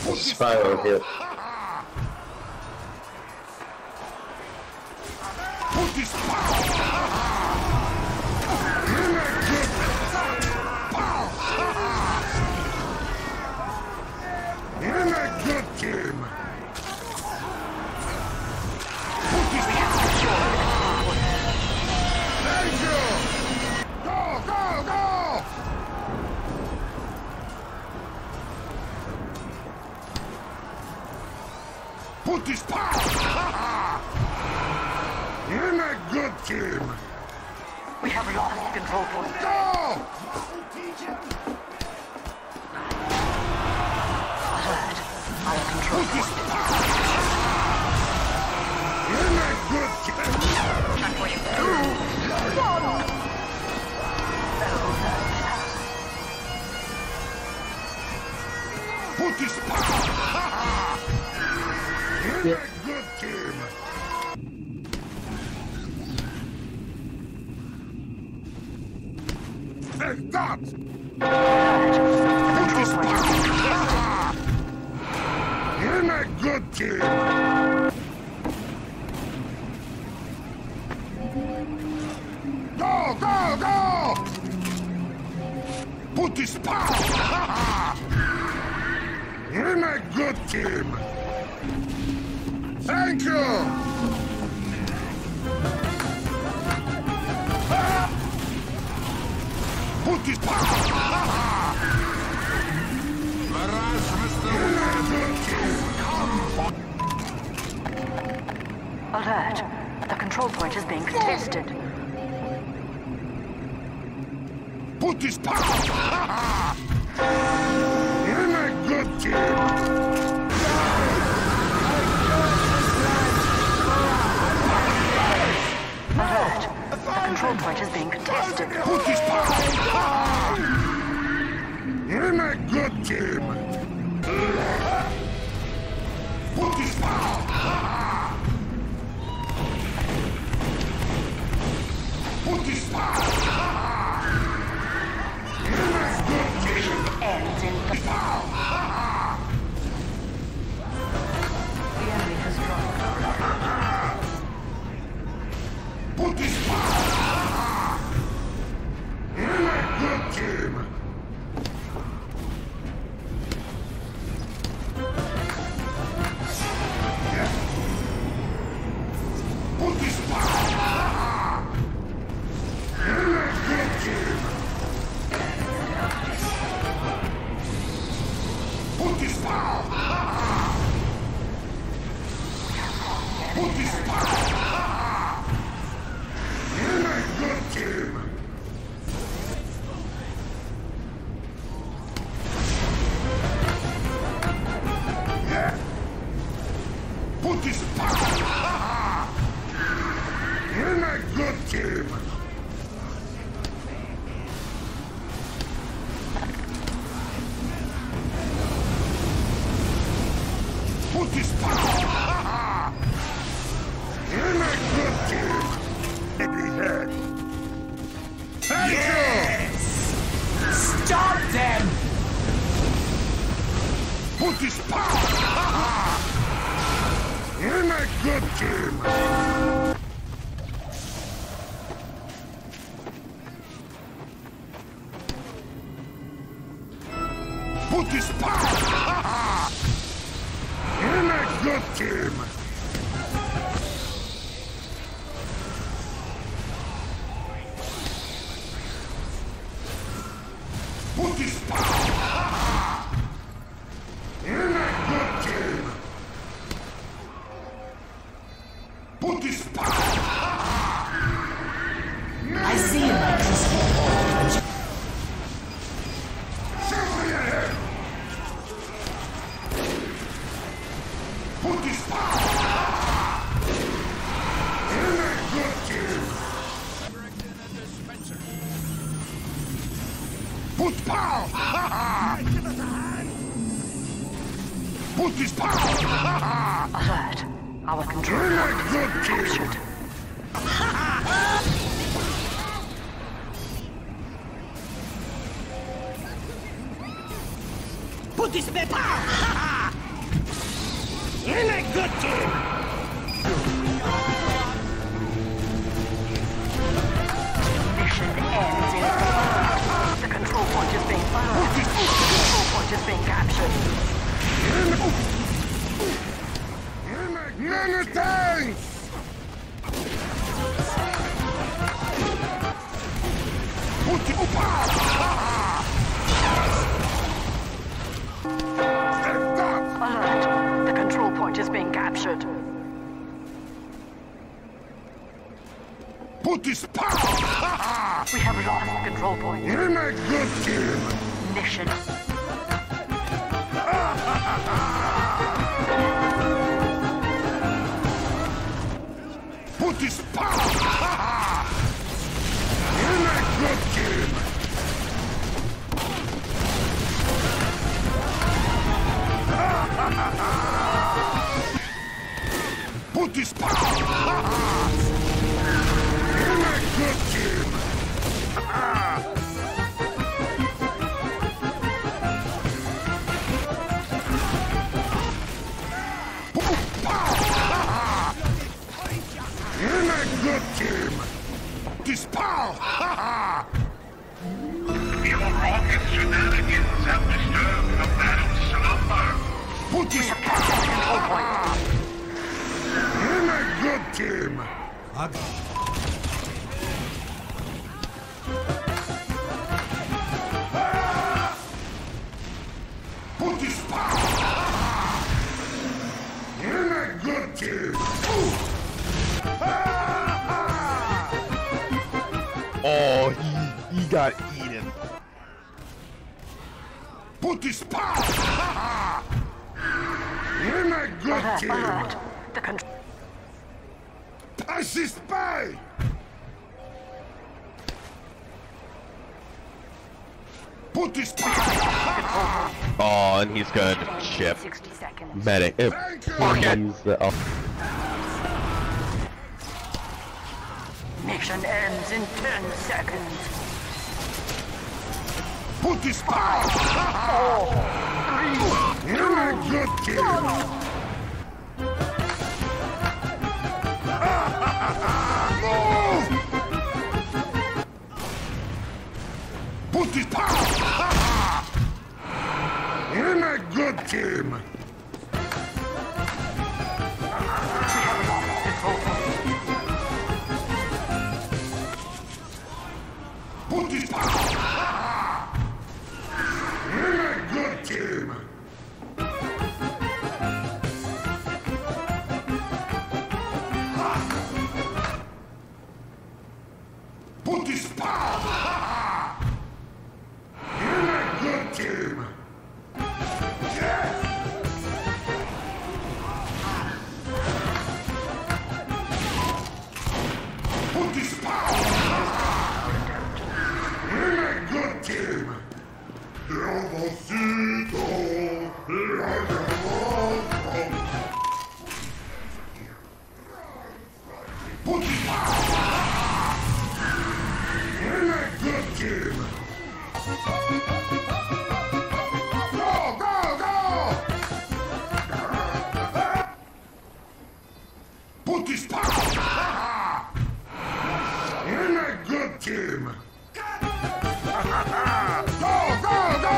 Spiral here. Pootis Pow! You're a good team! Pootis Pow! Thank you! Go, go, go! Pootis Pow! You're a good team! We have lost control point. Go! Alert. Our control point. You're a good team! Time for you. 2, 1. Pootis Pow! You're a good team! Take that! Pootis Pow! You're a good team! Go, go, go! Pootis Pow! You're a good team! Thank you! Pootis Pow! Alert. The control point is being contested. Pootis Pow! You're a good team! Alert. The control point is being contested. Pootis Pow! You're a good team! Pootis Pow! Pootis Pow! You're a good team! Ends in the Pow! The enemy has dropped. Pootis Pow! You're a good team! Pootis Pow! You're a good team! Pootis Pow! Pootis Pow! You're a good team! Yeah! Pootis Pow! You're a good team! Pootis Pow! You're a good team! Heavy head! Thank you! Stop them! Pootis Pow! You're a good team! Pootis Pow! You're a good team! Pootis Pow! You're a good team! Pootis Pow! I see you like this before. Shoot me ahead! Pootis Pow! You're a good team! Pootis Pow! Pootis Pow! Alert. Our control You're a point is good being team! captured. Pootis Pow! In a good team! Mission ends in the control point is being fired. The control point is being captured. Many thanks! Pootis Pow! Alert. The control point is being captured. Pootis Pow! We have lost the control point. In a good team! Mission. Pootis Pow! In a good team! Pootis Pow! In a good team! In a good team! Pootis Pow! Your rocket shenanigans have disturbed the battle's slumber. Pootis Pow! In a good team! Pootis Pow! In a good team! Oh, he got eaten. Pootis Pow! In a good Alert. team! Alert. The control. Pootis Pow! Pootis Pow! Oh, and he's good. Chip. 60 seconds. Medic. Thank you. He's the. Oh. Mission ends in 10 seconds. Pootis Pow! 4, 3, In a good team! Move! Pootis Pow! In a good team! Pootis Pow! In a good team! Pootis Pow! In a good team! Yes! Pootis Pow! In a good team! Pootis Pow! In a good team! Go, go, go! Pootis Pow! In a good team! Go, go, go!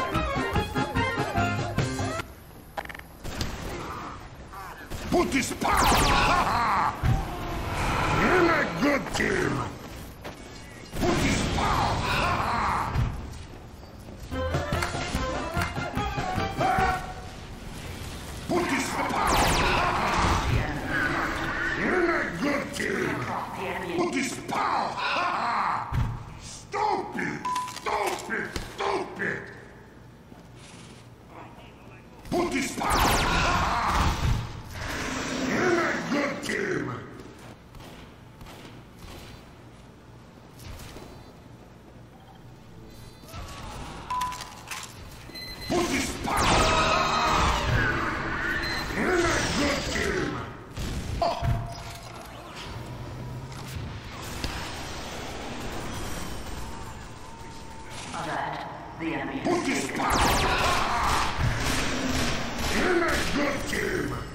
Pootis Pow! In a good team! Pootis Pow! Pootis Pow! In a good team! Pootis Pow! Stupid! Stupid! Stupid! Pootis Pow! In a good team! Pootis Pow! In a good team! Alert. The enemy has Pootis taken. Pow! In a good team!